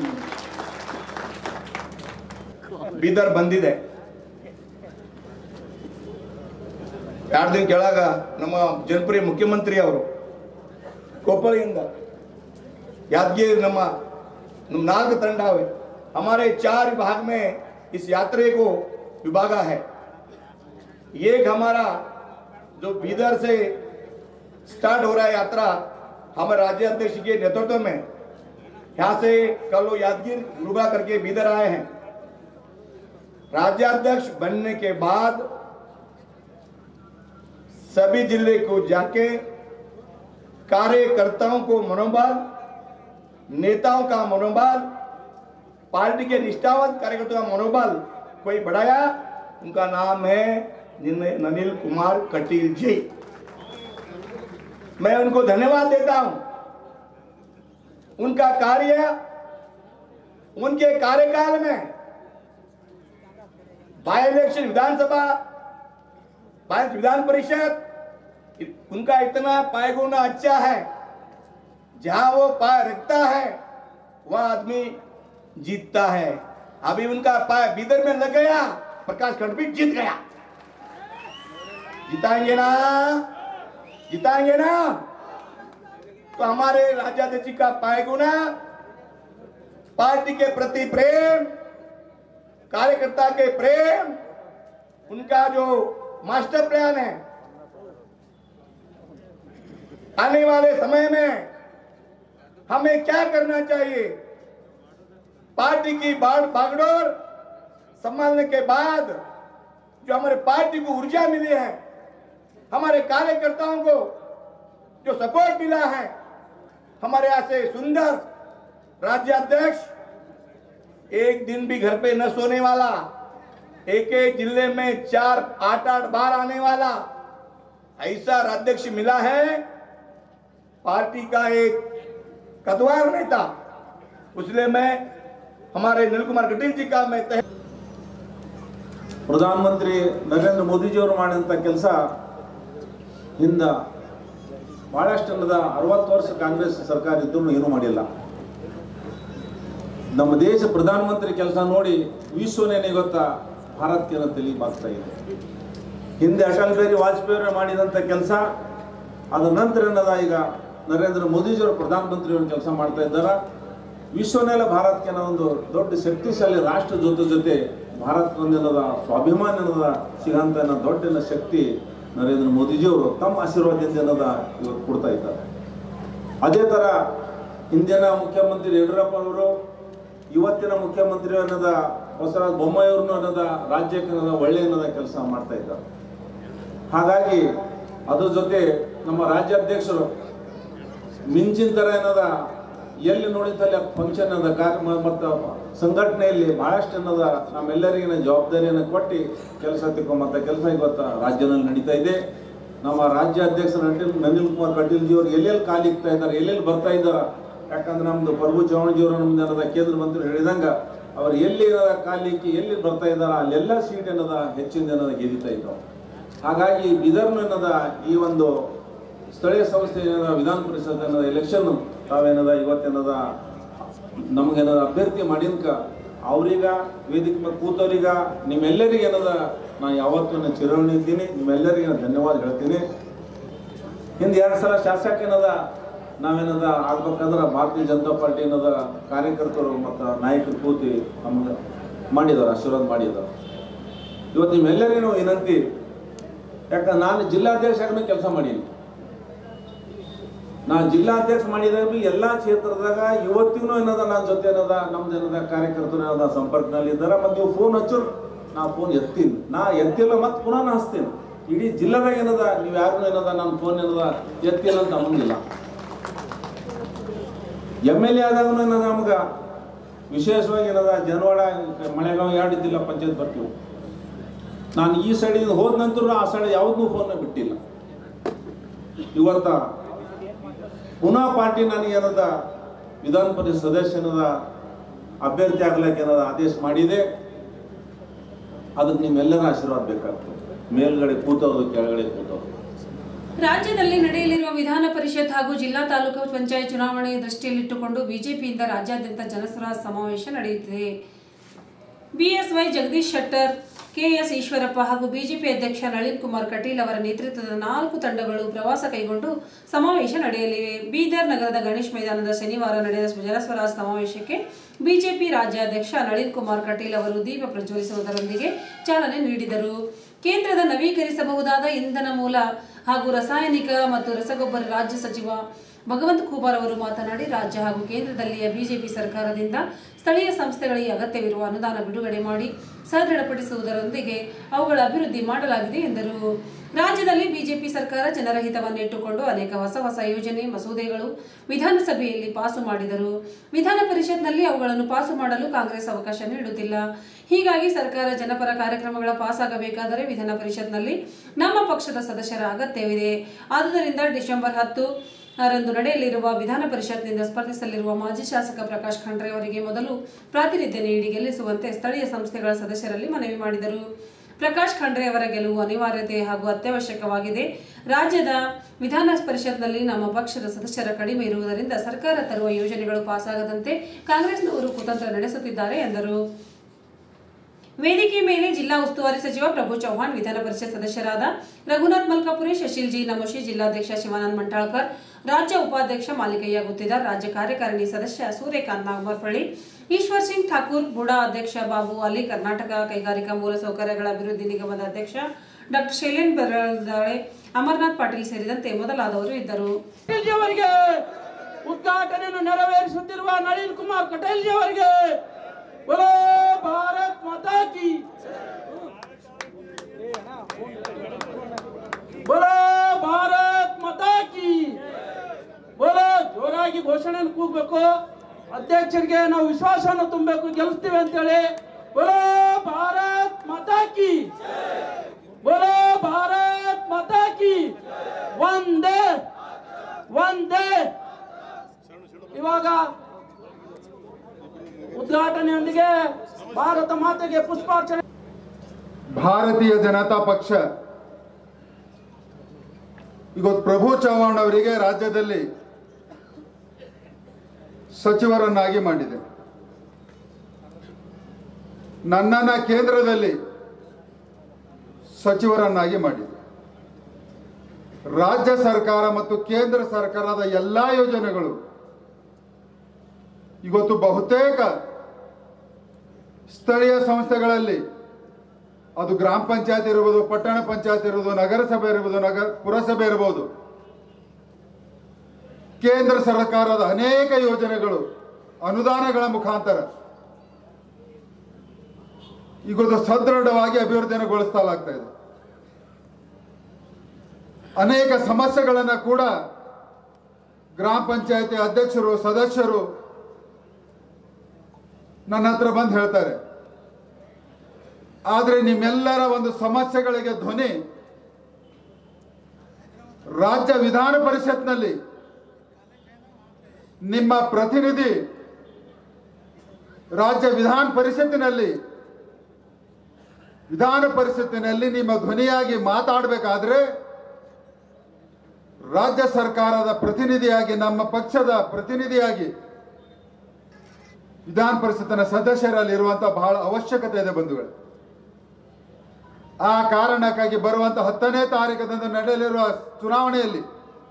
ಬೀದರ್ ಬಂದಿದೆ. ಎರಡು ದಿನ ಕೆಳಗ ನಮ್ಮ ಜನಪ್ರಿಯ ಮುಖ್ಯಮಂತ್ರಿ ಅವರು ಕೊಪ್ಪಳಿಂದ यादगिरी नमा नाग तंडावे हमारे चार विभाग में इस यात्रे को विभागा है। एक हमारा जो बीदर से स्टार्ट हो रहा है यात्रा, हमारे राज्य अध्यक्ष के नेतृत्व में यहाँ से कल वो यादगिर रुबा करके बीदर आए हैं। राज्याध्यक्ष बनने के बाद सभी जिले को जाके कार्यकर्ताओं को मनोबल, नेताओं का मनोबल, पार्टी के निष्ठावंत कार्यकर्ताओं का मनोबल कोई बढ़ाया। उनका नाम है नलिन कुमार कटील जी। मैं उनको धन्यवाद देता हूं। उनका कार्य, उनके कार्यकाल में by election Vidhan Sabha, bye Vidhan Parishad, उनका इतना पायगुना अच्छा है। जहां वो पाय रखता है वह आदमी जीतता है। अभी उनका पाय बीदर में लग गया, प्रकाश खंड भी जीत गया। जिताएंगे ना, जिताएंगे ना। तो हमारे राज्याध्यक्ष जी का पायगुना, पार्टी के प्रति प्रेम, कार्यकर्ता के प्रेम, उनका जो मास्टर प्लान है, आने वाले समय में हमें क्या करना चाहिए, पार्टी की बागडोर संभालने के बाद जो हमारे पार्टी को ऊर्जा मिली है, हमारे कार्यकर्ताओं को जो सपोर्ट मिला है, हमारे यहाँ से सुंदर राज्याध्यक्ष, एक दिन भी घर पे न सोने वाला, एक एक जिले में चार आठ आठ बार आने वाला ऐसा राज्याध्यक्ष मिला है। पार्टी का एक कद्वार नेता, इसलिए मैं हमारे नलिन कुमार कटील जी का मैं तह ಪ್ರಧಾನಮಂತ್ರಿ ನರೇಂದ್ರ ಮೋದಿಜಿಯವರು ಮಾಡಿದಂಥ ಕೆಲಸ ಹಿಂದ ಬಹಳಷ್ಟು ಅನ್ನದ ಅರವತ್ತು ವರ್ಷ ಕಾಂಗ್ರೆಸ್ ಸರ್ಕಾರ ಇದ್ದರೂ ಏನೂ ಮಾಡಿಲ್ಲ. ನಮ್ಮ ದೇಶ ಪ್ರಧಾನಮಂತ್ರಿ ಕೆಲಸ ನೋಡಿ ವಿಶ್ವನೇ ಗೊತ್ತಾ ಭಾರತಕ್ಕೆ ತಲೆ ಬಾಗ್ತಾ ಇದೆ. ಹಿಂದೆ ಅಟಲ್ ಬಿಹಾರಿ ವಾಜಪೇಯಿ ಮಾಡಿದಂಥ ಕೆಲಸ, ಅದರ ನಂತರ ಏನದ ಈಗ ನರೇಂದ್ರ ಮೋದಿಜಿಯವರು ಪ್ರಧಾನಮಂತ್ರಿಯವರು ಕೆಲಸ ಮಾಡ್ತಾ ಇದ್ದಾರೆ. ವಿಶ್ವನೆಲ್ಲ ಭಾರತಕ್ಕೆ ಒಂದು ದೊಡ್ಡ ಶಕ್ತಿಶಾಲಿ ರಾಷ್ಟ್ರ ಜೊತೆ ಜೊತೆ ಭಾರತದ ಸ್ವಾಭಿಮಾನ ಏನದ ಸಿಗಂತ ದೊಡ್ಡ ಶಕ್ತಿ ನರೇಂದ್ರ ಮೋದಿಜಿಯವರು ತಮ್ಮ ಆಶೀರ್ವಾದದಿಂದ ಏನದ ಇವತ್ತು ಕೊಡ್ತಾ ಇದ್ದಾರೆ. ಅದೇ ಥರ ಹಿಂದಿನ ಮುಖ್ಯಮಂತ್ರಿ ಯಡಿಯೂರಪ್ಪ ಅವರು, ಇವತ್ತಿನ ಮುಖ್ಯಮಂತ್ರಿ ಅನ್ನೋದ ಬಸವರಾಜ ಬೊಮ್ಮಾಯಿಯವ್ರನ್ನೂ ಅನ್ನೋದ ರಾಜ್ಯಕ್ಕೆ ಅನ್ನೋದ ಒಳ್ಳೆಯ ಅನ್ನೋದ ಕೆಲಸ ಮಾಡ್ತಾ ಇದ್ದಾರೆ. ಹಾಗಾಗಿ ಅದ್ರ ಜೊತೆ ನಮ್ಮ ರಾಜ್ಯಾಧ್ಯಕ್ಷರು ಮಿಂಚಿನ ಥರ ಏನದ ಎಲ್ಲಿ ನೋಡಿದಲ್ಲಿ ಫಂಕ್ಷನ್ ಅದ ಕಾರ್ಯಕ್ರಮ ಮತ್ತು ಸಂಘಟನೆಯಲ್ಲಿ ಬಹಳಷ್ಟು ಅನ್ನೋದ ನಮ್ಮೆಲ್ಲರಿಗಿನ ಜವಾಬ್ದಾರಿಯನ್ನು ಕೊಟ್ಟು ಕೆಲಸ ತಿಳ್ಕೊಂಬಂಥ ಕೆಲಸ ಇವತ್ತು ರಾಜ್ಯದಲ್ಲಿ ನಡೀತಾ ಇದೆ. ನಮ್ಮ ರಾಜ್ಯಾಧ್ಯಕ್ಷರು ನಟಿಲ್ ನಳಿನ್ ಕುಮಾರ್ ಕಟೀಲ್ ಜಿಯವರು ಎಲ್ಲೆಲ್ಲಿ ಕಾಲಿಕ್ತಾ ಇದ್ದಾರೆ, ಎಲ್ಲೆಲ್ಲಿ ಬರ್ತಾ ಇದ್ದಾರೆ. ಯಾಕಂದ್ರೆ ನಮ್ದು ಪ್ರಭು ಚವ್ಹಾಣ್ಜಿಯವರು ನಮ್ದು ಏನದ ಕೇಂದ್ರ ಮಂತ್ರಿ ಹೇಳಿದಂಗೆ ಅವ್ರು ಎಲ್ಲಿ ಏನದ ಕಾಲಿಕ್ಕಿ ಎಲ್ಲಿ ಬರ್ತಾ ಇದ್ದಾರೆ ಅಲ್ಲೆಲ್ಲ ಸೀಟ್ ಏನದ ಹೆಚ್ಚಿನ ಏನದ ಗೆದಿತಾ ಇದ್ದಾವೆ. ಹಾಗಾಗಿ ಬೀದರ್ನು ಏನದ ಈ ಒಂದು ಸ್ಥಳೀಯ ಸಂಸ್ಥೆ ಏನದ ವಿಧಾನ ಪರಿಷತ್ ಏನದ ಎಲೆಕ್ಷನ್ ತಾವೇನದ ಇವತ್ತೇನದ ನಮಗೇನದ ಅಭ್ಯರ್ಥಿ ಮಾಡಿನ್ಕ ಅವ್ರೀಗ ವೇದಿಕೆ ಮೇಲೆ ಕೂತವ್ರೀಗ ನಿಮ್ಮೆಲ್ಲರಿಗೆ ಏನದ ನಾನು ಯಾವತ್ತೂ ನಾನು ಚಿರಋಣಿ ಇದ್ದೀನಿ. ನಿಮ್ಮೆಲ್ಲರಿಗೆ ನಾನು ಧನ್ಯವಾದ ಹೇಳ್ತೀನಿ. ಹಿಂದೆ ಎರಡು ಸಲ ಶಾಸಕ ಏನದ ನಾವೇನದ ಆಗ್ಬೇಕಂದ್ರೆ ಭಾರತೀಯ ಜನತಾ ಪಾರ್ಟಿ ಏನದ ಕಾರ್ಯಕರ್ತರು ಮತ್ತು ನಾಯಕರು ಕೂತಿ ನಮ್ಗೆ ಮಾಡಿದ್ದಾರೆ, ಆಶೀರ್ವಾದ ಮಾಡಿದ್ದಾರೆ. ಇವತ್ತು ನಿಮ್ಮೆಲ್ಲರಿಗೂ ನಾವು ವಿನಂತಿ, ಯಾಕಂದ್ರೆ ನಾನು ಜಿಲ್ಲಾಧ್ಯಕ್ಷ ಆಗಿ ಕೆಲಸ ಮಾಡೀನಿ. ನಾ ಜಿಲ್ಲಾಧ್ಯಕ್ಷ ಮಾಡಿದಾಗ ಬಿ ಎಲ್ಲ ಕ್ಷೇತ್ರದಾಗ ಇವತ್ತಿಗೂ ಏನದ ನನ್ನ ಜೊತೆ ಏನದ ನಮ್ದು ಏನದ ಕಾರ್ಯಕರ್ತರು ಏನದ ಸಂಪರ್ಕದಲ್ಲಿ ಇದ್ದಾರೆ. ಮತ್ತು ನೀವು ಫೋನ್ ಹಚ್ಚರು, ನಾ ಫೋನ್ ಎತ್ತೀನಿ, ನಾ ಎತ್ತಿಲ್ಲ ಮತ್ತು ಪುನಃ ನಾ ಹಚ್ತೀನಿ. ಇಡೀ ಜಿಲ್ಲೆದಾಗ ಏನದ ನೀವು ಯಾರು ಏನದ ನನ್ನ ಫೋನ್ ಏನದ ಎತ್ತಿಲ್ಲ ಅಂತ ನಮಗಿಲ್ಲ. ಎಮ್ ಎಲ್ ಎ ಆದಾಗ ಏನದ ನಮ್ಗೆ ವಿಶೇಷವಾಗಿ ಏನದ ಜನವಾಡ ಮಳೆಗಾಲ ಎರಡು ಜಿಲ್ಲಾ ಪಂಚಾಯತ್ ಬರ್ತೀವಿ. ನಾನು ಈ ಸೈಡಿಂದ ಹೋದ ನಂತರ ಆ ಸೈಡ್ ಯಾವುದೂ ಫೋನ್ ಬಿಟ್ಟಿಲ್ಲ. ಇವತ್ತ ಪುನಃ ಪಾರ್ಟಿ ನನಗೆ ಏನದ ವಿಧಾನ ಪರಿಷತ್ ಸದಸ್ಯ ಏನದ ಅಭ್ಯರ್ಥಿ ಆಗ್ಲಿಕ್ಕೆ ಏನದ ಆದೇಶ ಮಾಡಿದೆ. ಅದಕ್ಕೆ ನಿಮ್ಮೆಲ್ಲರ ಆಶೀರ್ವಾದ ಬೇಕಾಗ್ತದೆ. ಮೇಲ್ಗಡೆ ಕೂತವ್ರು, ಕೆಳಗಡೆ ಕೂತವ್ರು. ರಾಜ್ಯದಲ್ಲಿ ನಡೆಯಲಿರುವ ವಿಧಾನ ಪರಿಷತ್ ಹಾಗೂ ಜಿಲ್ಲಾ ತಾಲೂಕು ಪಂಚಾಯತ್ ಚುನಾವಣೆಯ ದೃಷ್ಟಿಯಲ್ಲಿಟ್ಟುಕೊಂಡು ಬಿಜೆಪಿಯಿಂದ ರಾಜ್ಯಾದ್ಯಂತ ಜನಸ್ವರಾಜ್ ಸಮಾವೇಶ ನಡೆಯುತ್ತಿದೆ. ಬಿಎಸ್ವೈ ಜಗದೀಶ್ ಶೆಟ್ಟರ್, ಕೆಎಸ್ ಈಶ್ವರಪ್ಪ ಹಾಗೂ ಬಿಜೆಪಿ ಅಧ್ಯಕ್ಷ ನಳಿನ್ ಕುಮಾರ್ ಕಟೀಲ್ ಅವರ ನೇತೃತ್ವದ ನಾಲ್ಕು ತಂಡಗಳು ಪ್ರವಾಸ ಕೈಗೊಂಡು ಸಮಾವೇಶ ನಡೆಯಲಿವೆ. ಬೀದರ್ ನಗರದ ಗಣೇಶ್ ಮೈದಾನದ ಶನಿವಾರ ನಡೆದ ಜನಸ್ವರಾಜ್ ಸಮಾವೇಶಕ್ಕೆ ಬಿಜೆಪಿ ರಾಜ್ಯಾಧ್ಯಕ್ಷ ನಳಿನ್ ಕುಮಾರ್ ಕಟೀಲ್ ಅವರು ದೀಪ ಪ್ರಜ್ವಲಿಸುವುದರೊಂದಿಗೆ ಚಾಲನೆ ನೀಡಿದರು. ಕೇಂದ್ರದ ನವೀಕರಿಸಬಹುದಾದ ಇಂಧನ ಮೂಲ ಹಾಗೂ ರಾಸಾಯನಿಕ ಮತ್ತು ರಸಗೊಬ್ಬರ ರಾಜ್ಯ ಸಚಿವ ಭಗವಂತ ಖೂಬಾರ್ ಅವರು ಮಾತನಾಡಿ, ರಾಜ್ಯ ಹಾಗೂ ಕೇಂದ್ರದಲ್ಲಿಯ ಬಿಜೆಪಿ ಸರ್ಕಾರದಿಂದ ಸ್ಥಳೀಯ ಸಂಸ್ಥೆಗಳಿಗೆ ಅಗತ್ಯವಿರುವ ಅನುದಾನ ಬಿಡುಗಡೆ ಮಾಡಿ ಸದೃಢಪಡಿಸುವುದರೊಂದಿಗೆ ಅವುಗಳ ಅಭಿವೃದ್ಧಿ ಮಾಡಲಾಗಿದೆ ಎಂದರು. ರಾಜ್ಯದಲ್ಲಿ ಬಿಜೆಪಿ ಸರ್ಕಾರ ಜನರ ಹಿತವನ್ನು ಇಟ್ಟುಕೊಂಡು ಅನೇಕ ಹೊಸ ಹೊಸ ಯೋಜನೆ ಮಸೂದೆಗಳು ವಿಧಾನಸಭೆಯಲ್ಲಿ ಪಾಸು ಮಾಡಿದರು. ವಿಧಾನ ಪರಿಷತ್ನಲ್ಲಿ ಅವುಗಳನ್ನು ಪಾಸು ಮಾಡಲು ಕಾಂಗ್ರೆಸ್ ಅವಕಾಶ ನೀಡುತ್ತಿಲ್ಲ. ಹೀಗಾಗಿ ಸರ್ಕಾರ ಜನಪರ ಕಾರ್ಯಕ್ರಮಗಳ ಪಾಸ್ ಆಗಬೇಕಾದರೆ ವಿಧಾನ ಪರಿಷತ್ನಲ್ಲಿ ನಮ್ಮ ಪಕ್ಷದ ಸದಸ್ಯರ ಅಗತ್ಯವಿದೆ. ಆದುದರಿಂದ ಡಿಸೆಂಬರ್ ಹತ್ತು ರಂದು ನಡೆಯಲಿರುವ ವಿಧಾನ ಪರಿಷತ್ನಿಂದ ಸ್ಪರ್ಧಿಸಲಿರುವ ಮಾಜಿ ಶಾಸಕ ಪ್ರಕಾಶ್ ಖಂಡ್ರೆ ಅವರಿಗೆ ಮೊದಲು ಪ್ರಾತಿನಿಧ್ಯ ನೀಡಿ ಗೆಲ್ಲಿಸುವಂತೆ ಸ್ಥಳೀಯ ಸಂಸ್ಥೆಗಳ ಸದಸ್ಯರಲ್ಲಿ ಮನವಿ ಮಾಡಿದರು. ಪ್ರಕಾಶ್ ಖಂಡ್ರೆ ಅವರ ಗೆಲುವು ಅನಿವಾರ್ಯತೆ ಹಾಗೂ ಅತ್ಯವಶ್ಯಕವಾಗಿದೆ. ರಾಜ್ಯದ ವಿಧಾನ ಪರಿಷತ್ನಲ್ಲಿ ನಮ್ಮ ಪಕ್ಷದ ಸದಸ್ಯರ ಕಡಿಮೆ ಇರುವುದರಿಂದ ಸರ್ಕಾರ ತರುವ ಯೋಜನೆಗಳು ಪಾಸಾಗದಂತೆ ಕಾಂಗ್ರೆಸ್ನವರು ಕುತಂತ್ರ ನಡೆಸುತ್ತಿದ್ದಾರೆ ಎಂದರು. ವೇದಿಕೆ ಮೇಲೆ ಜಿಲ್ಲಾ ಉಸ್ತುವಾರಿ ಸಚಿವ ಪ್ರಭು ಚೌಹಾಣ್, ವಿಧಾನ ಪರಿಷತ್ ಸದಸ್ಯರಾದ ರಘುನಾಥ್ ಮಲ್ಕಾಪುರಿ, ಶಶಿಲ್ ಜಿ ನಮೋಶಿ, ಜಿಲ್ಲಾಧ್ಯಕ್ಷ ಶಿವಾನಂದ ಮಂಟಾಳ್ಕರ್, ರಾಜ್ಯ ಉಪಾಧ್ಯಕ್ಷ ಮಾಲಿಕಯ್ಯ ಗುತ್ತಿದಾರ್, ರಾಜ್ಯ ಕಾರ್ಯಕಾರಿಣಿ ಸದಸ್ಯ ಸೂರ್ಯಕಾಂತ್ ನಾಗಮರ್ಪಳ್ಳಿ, ಈಶ್ವರ್ ಸಿಂಗ್ ಠಾಕೂರ್, ಬುಡಾ ಅಧ್ಯಕ್ಷ ಬಾಬು ಅಲಿ, ಕರ್ನಾಟಕ ಕೈಗಾರಿಕಾ ಮೂಲಸೌಕರ್ಯಗಳ ಅಭಿವೃದ್ಧಿ ನಿಗಮದ ಅಧ್ಯಕ್ಷ ಡಾಕ್ಟರ್ ಶೈಲೇಂದ್ರ ಬೆರಳದಾಳೆ, ಅಮರನಾಥ್ ಪಾಟೀಲ್ ಸೇರಿದಂತೆ ಮೊದಲಾದವರು ಇದ್ದರು. ಉದ್ಘಾಟನೆಯನ್ನು ನೆರವೇರಿಸುತ್ತಿರುವ ನಳಿನ್ ಕುಮಾರ್ ಕಟೀಲ್ ಜಿ ಅವರಿಗೆ बोलो भारत माता की, बोलो भारत माता की, बोलो ಜೋರಾಗಿ ಘೋಷಣೆಯನ್ನು ಕೂಗಬೇಕು. ಅಧ್ಯಕ್ಷರಿಗೆ ನಾವು ವಿಶ್ವಾಸವನ್ನು ತುಂಬಬೇಕು, ಗೆಲ್ಲಿಸ್ತೀವಿ ಅಂತ ಹೇಳಿ. बोलो भारत माता की, बोलो भारत माता की, ವಂದೇ ವಂದೇ. ಇವಾಗ ಉದ್ಘಾಟನೆಯೊಂದಿಗೆ ಭಾರತ ಮಾತೆಗೆ ಪುಷ್ಪಾರ್ಚನೆ. ಭಾರತೀಯ ಜನತಾ ಪಕ್ಷ ಇವತ್ತು ಪ್ರಭು ಚವ್ಹಾಣ್ ಅವರಿಗೆ ರಾಜ್ಯದಲ್ಲಿ ಸಚಿವರನ್ನಾಗಿ ಮಾಡಿದೆ. ನನ್ನನ್ನ ಕೇಂದ್ರದಲ್ಲಿ ಸಚಿವರನ್ನಾಗಿ ಮಾಡಿದೆ. ರಾಜ್ಯ ಸರ್ಕಾರ ಮತ್ತು ಕೇಂದ್ರ ಸರ್ಕಾರದ ಎಲ್ಲಾ ಯೋಜನೆಗಳು ಇವತ್ತು ಬಹುತೇಕ ಸ್ಥಳೀಯ ಸಂಸ್ಥೆಗಳಲ್ಲಿ, ಅದು ಗ್ರಾಮ ಪಂಚಾಯತ್ ಇರಬಹುದು, ಪಟ್ಟಣ ಪಂಚಾಯತ್ ಇರಬಹುದು, ನಗರಸಭೆ ಇರಬಹುದು, ನಗರ ಪುರಸಭೆ ಇರಬಹುದು, ಕೇಂದ್ರ ಸರ್ಕಾರದ ಅನೇಕ ಯೋಜನೆಗಳು ಅನುದಾನಗಳ ಮುಖಾಂತರ ಇವತ್ತು ಸದೃಢವಾಗಿ ಅಭಿವೃದ್ಧಿಗೊಳಿಸಲಾಗ್ತಾ ಇದೆ. ಅನೇಕ ಸಮಸ್ಯೆಗಳನ್ನು ಕೂಡ ಗ್ರಾಮ ಪಂಚಾಯತಿ ಅಧ್ಯಕ್ಷರು, ಸದಸ್ಯರು ನನ್ನ ಹತ್ರ ಬಂದು ಹೇಳ್ತಾರೆ. ಆದರೆ ನಿಮ್ಮೆಲ್ಲರ ಒಂದು ಸಮಸ್ಯೆಗಳಿಗೆ ಧ್ವನಿ ರಾಜ್ಯ ವಿಧಾನ ಪರಿಷತ್ನಲ್ಲಿ ನಿಮ್ಮ ಪ್ರತಿನಿಧಿ ರಾಜ್ಯ ವಿಧಾನ ಪರಿಷತ್ತಿನಲ್ಲಿ ವಿಧಾನ ಪರಿಷತ್ತಿನಲ್ಲಿ ನಿಮ್ಮ ಧ್ವನಿಯಾಗಿ ಮಾತಾಡಬೇಕಾದ್ರೆ ರಾಜ್ಯ ಸರ್ಕಾರದ ಪ್ರತಿನಿಧಿಯಾಗಿ, ನಮ್ಮ ಪಕ್ಷದ ಪ್ರತಿನಿಧಿಯಾಗಿ ವಿಧಾನ ಪರಿಷತ್ತಿನ ಸದಸ್ಯರಲ್ಲಿ ಇರುವಂತಹ ಬಹಳ ಅವಶ್ಯಕತೆ ಇದೆ ಬಂಧುಗಳು. ಆ ಕಾರಣಕ್ಕಾಗಿ ಬರುವಂತಹ ಹತ್ತನೇ ತಾರೀಕದಂದು ನಡೆಯಲಿರುವ ಚುನಾವಣೆಯಲ್ಲಿ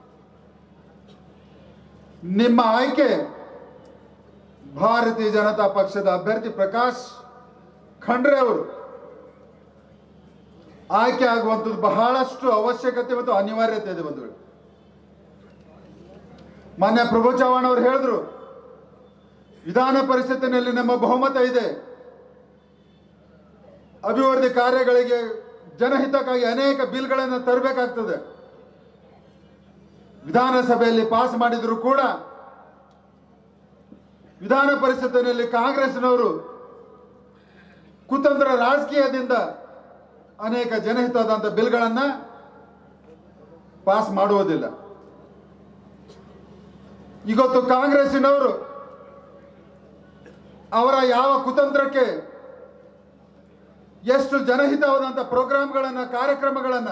ನಿಮ್ಮ ಆಯ್ಕೆ ಭಾರತೀಯ ಜನತಾ ಪಕ್ಷದ ಅಭ್ಯರ್ಥಿ ಪ್ರಕಾಶ್ ಖಂಡ್ರೆ ಅವರು ಆಯ್ಕೆ ಆಗುವಂಥದ್ದು ಬಹಳಷ್ಟು ಅವಶ್ಯಕತೆ ಮತ್ತು ಅನಿವಾರ್ಯತೆ ಇದೆ ಬಂಧುಗಳು. ಮಾನ್ಯ ಪ್ರಭು ಚವ್ಹಾಣ್ ಅವರು ಹೇಳಿದ್ರು, ವಿಧಾನ ಪರಿಷತ್ತಿನಲ್ಲಿ ನಮ್ಮ ಬಹುಮತ ಇದೆ, ಅಭಿವೃದ್ಧಿ ಕಾರ್ಯಗಳಿಗೆ ಜನಹಿತಕ್ಕಾಗಿ ಅನೇಕ ಬಿಲ್ಗಳನ್ನು ತರಬೇಕಾಗ್ತದೆ. ವಿಧಾನಸಭೆಯಲ್ಲಿ ಪಾಸ್ ಮಾಡಿದ್ರು ಕೂಡ ವಿಧಾನ ಪರಿಷತ್ತಿನಲ್ಲಿ ಕಾಂಗ್ರೆಸ್ನವರು ಕುತಂತ್ರ ರಾಜಕೀಯದಿಂದ ಅನೇಕ ಜನಹಿತವಾದಂಥ ಬಿಲ್ಗಳನ್ನು ಪಾಸ್ ಮಾಡುವುದಿಲ್ಲ. ಇವತ್ತು ಕಾಂಗ್ರೆಸ್ಸಿನವರು ಅವರ ಯಾವ ಕುತಂತ್ರಕ್ಕೆ ಎಷ್ಟು ಜನಹಿತವಾದಂಥ ಪ್ರೋಗ್ರಾಮ್ಗಳನ್ನು, ಕಾರ್ಯಕ್ರಮಗಳನ್ನು